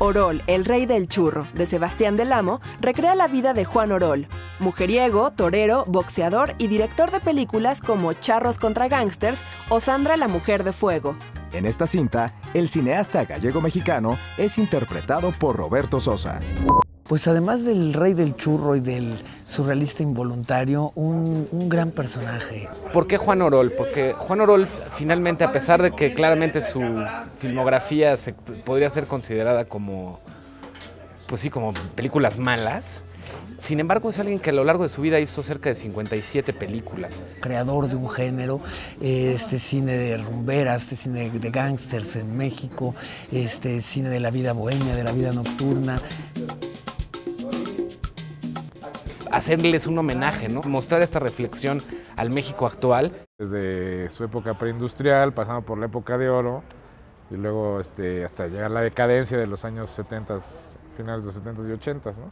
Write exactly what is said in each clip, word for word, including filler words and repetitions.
Orol, el rey del churro, de Sebastián del Amo, recrea la vida de Juan Orol, mujeriego, torero, boxeador y director de películas como Charros contra Gangsters o Sandra la mujer de fuego. En esta cinta, el cineasta gallego-mexicano es interpretado por Roberto Sosa. Pues además del rey del churro y del surrealista involuntario, un, un gran personaje. ¿Por qué Juan Orol? Porque Juan Orol finalmente, a pesar de que claramente su filmografía se podría ser considerada como, pues sí, como películas malas, sin embargo es alguien que a lo largo de su vida hizo cerca de cincuenta y siete películas. Creador de un género, este cine de rumberas, este cine de gángsters en México, este cine de la vida bohemia, de la vida nocturna. Hacerles un homenaje, ¿no? Mostrar esta reflexión al México actual. Desde su época preindustrial, pasando por la época de oro, y luego este, hasta llegar a la decadencia de los años setenta, finales de los setenta y ochenta, ¿no?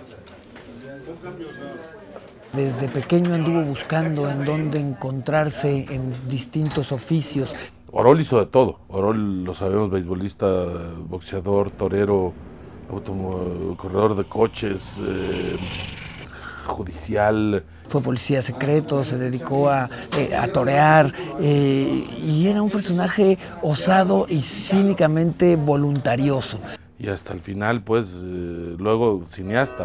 Desde pequeño anduvo buscando en dónde encontrarse en distintos oficios. Orol hizo de todo. Orol, lo sabemos, beisbolista, boxeador, torero, corredor de coches, eh, judicial. Fue policía secreto, se dedicó a, eh, a torear eh, y era un personaje osado y cínicamente voluntarioso. Y hasta el final, pues, eh, luego cineasta.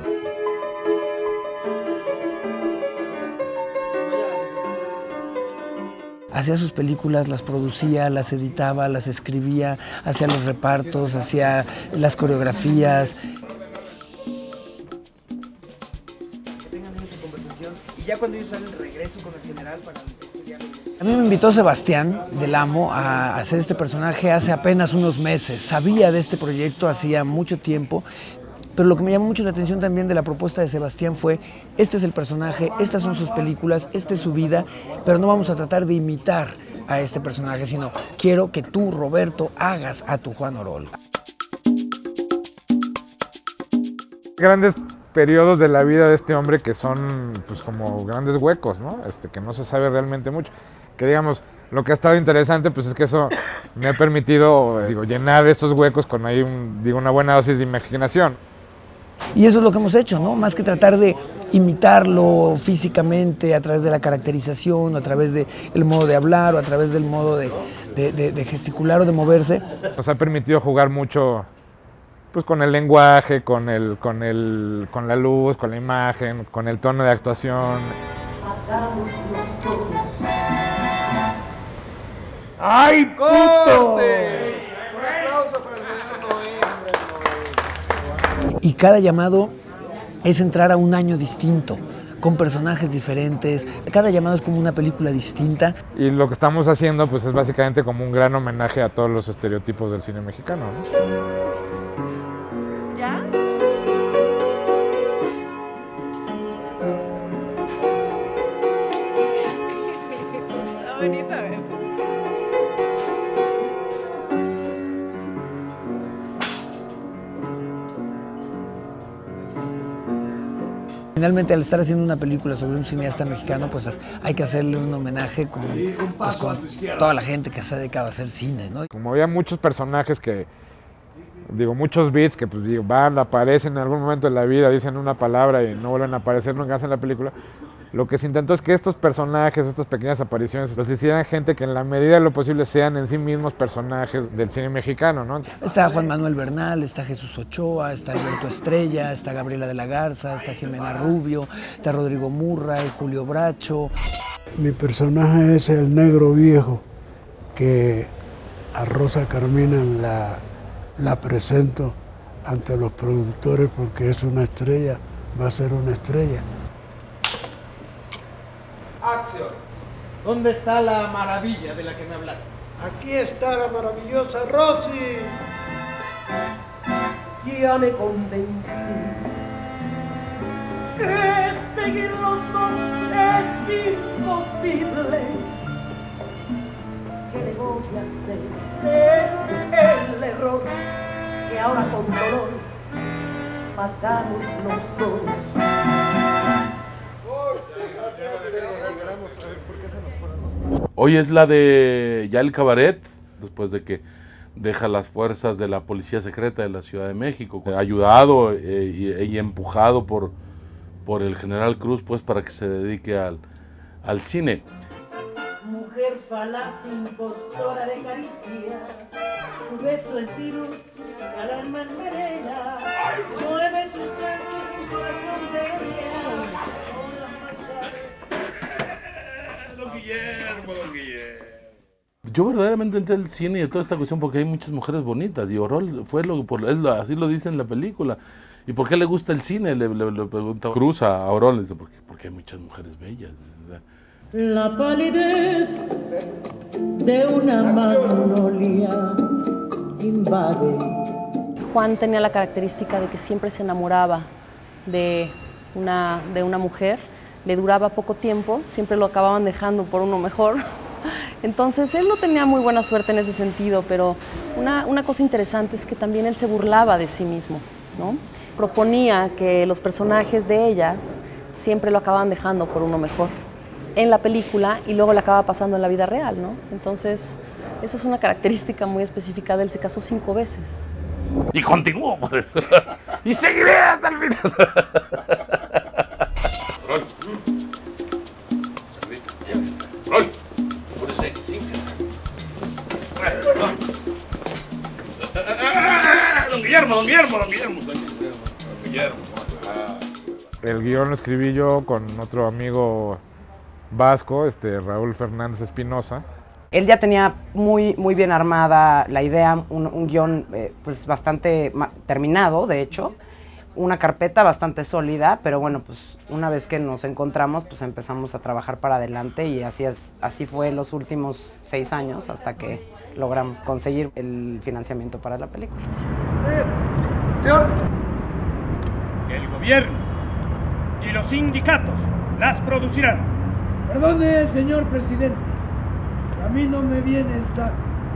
Hacía sus películas, las producía, las editaba, las escribía, hacía los repartos, hacía las coreografías. Y ya cuando ellos salen, regreso con el general para... A mí me invitó Sebastián del Amo a hacer este personaje hace apenas unos meses. Sabía de este proyecto hacía mucho tiempo, pero lo que me llamó mucho la atención también de la propuesta de Sebastián fue, este es el personaje, estas son sus películas, esta es su vida, pero no vamos a tratar de imitar a este personaje, sino quiero que tú, Roberto, hagas a tu Juan Orol. Grandes periodos de la vida de este hombre que son pues como grandes huecos, ¿no? Este, que no se sabe realmente mucho. Que digamos, lo que ha estado interesante pues es que eso me ha permitido digo, llenar estos huecos con ahí un, digo, una buena dosis de imaginación. Y eso es lo que hemos hecho, ¿no? Más que tratar de imitarlo físicamente a través de la caracterización, o a través del modo de hablar, o a través del modo de, de, de, de gesticular o de moverse. Nos ha permitido jugar mucho pues, con el lenguaje, con, el, con, el, con la luz, con la imagen, con el tono de actuación. ¡Ay, puto! Y cada llamado es entrar a un año distinto, con personajes diferentes. Cada llamado es como una película distinta. Y lo que estamos haciendo pues, es básicamente como un gran homenaje a todos los estereotipos del cine mexicano, ¿no? ¿Ya? Está bonita, ¿eh? Finalmente, al estar haciendo una película sobre un cineasta mexicano, pues hay que hacerle un homenaje con, pues, con toda la gente que se ha dedicado a hacer cine, ¿no? Como había muchos personajes que, digo, muchos beats que pues, digo, van, aparecen en algún momento de la vida, dicen una palabra y no vuelven a aparecer nunca más en la película, lo que se intentó es que estos personajes, estas pequeñas apariciones, los hicieran gente que en la medida de lo posible sean en sí mismos personajes del cine mexicano, ¿no? Está Juan Manuel Bernal, está Jesús Ochoa, está Alberto Estrella, está Gabriela de la Garza, está Jimena Rubio, está Rodrigo Murray, Julio Bracho. Mi personaje es el negro viejo, que a Rosa Carmina la, la presento ante los productores porque es una estrella, va a ser una estrella. ¡Acción! ¿Dónde está la maravilla de la que me hablaste? Aquí está la maravillosa Rosy. Ya me convencí que seguir los dos es imposible. ¿Qué le voy a hacer? Es el error que ahora con dolor pagamos los dos. Hoy es la de ya el cabaret, después de que deja las fuerzas de la Policía Secreta de la Ciudad de México, ayudado eh, y, y empujado por, por el general Cruz, pues, para que se dedique al, al cine. Mujer falaz, impostora de caricias, tu beso es virus, al alma envenena, mueve tus ojos, tu corazón de hielo. Don Guillermo, don Guillermo. Yo verdaderamente entré al cine y de toda esta cuestión porque hay muchas mujeres bonitas y Orol fue lo por él, así lo dice en la película. ¿Y por qué le gusta el cine? Le, le, le pregunta Cruz a Orol, dice, porque, porque hay muchas mujeres bellas. O sea, la palidez de una magnolia invade. Juan tenía la característica de que siempre se enamoraba de una, de una mujer, le duraba poco tiempo, siempre lo acababan dejando por uno mejor. Entonces él no tenía muy buena suerte en ese sentido, pero una, una cosa interesante es que también él se burlaba de sí mismo, ¿no? Proponía que los personajes de ellas siempre lo acababan dejando por uno mejor en la película y luego le acaba pasando en la vida real, ¿no? Entonces, eso es una característica muy específica de él, se casó cinco veces. Y continuó, pues. Y seguiré hasta el final. Rol. Rol. Apúrese. Don Guillermo, don Guillermo, don Guillermo. Don Guillermo. El guión lo escribí yo con otro amigo vasco, este, Raúl Fernández Espinosa. Él ya tenía muy, muy bien armada la idea, un, un guión eh, pues bastante terminado, de hecho, una carpeta bastante sólida, pero bueno, pues una vez que nos encontramos, pues empezamos a trabajar para adelante y así, es, así fue los últimos seis años hasta que logramos conseguir el financiamiento para la película. El gobierno y los sindicatos las producirán. Perdone, señor presidente, a mí no me viene el saco.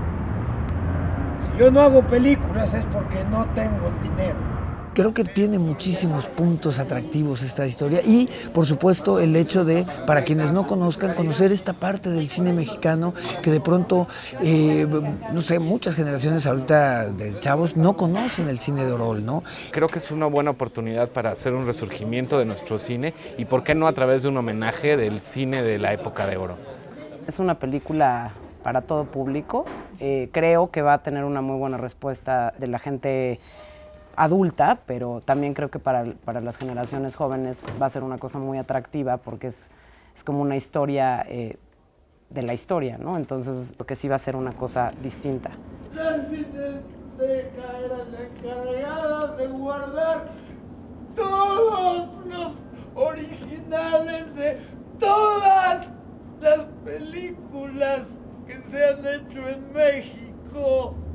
Si yo no hago películas es porque no tengo el dinero. Creo que tiene muchísimos puntos atractivos esta historia y, por supuesto, el hecho de, para quienes no conozcan, conocer esta parte del cine mexicano que de pronto, eh, no sé, muchas generaciones ahorita de chavos no conocen el cine de Orol, ¿no? Creo que es una buena oportunidad para hacer un resurgimiento de nuestro cine y, ¿por qué no a través de un homenaje del cine de la época de oro? Es una película para todo público. Eh, creo que va a tener una muy buena respuesta de la gente adulta, pero también creo que para, para las generaciones jóvenes va a ser una cosa muy atractiva porque es, es como una historia eh, de la historia, ¿no? Entonces, lo que sí va a ser una cosa distinta. Las cinetecas eran encargadas de guardar todos los originales de todas las películas que se han hecho en México.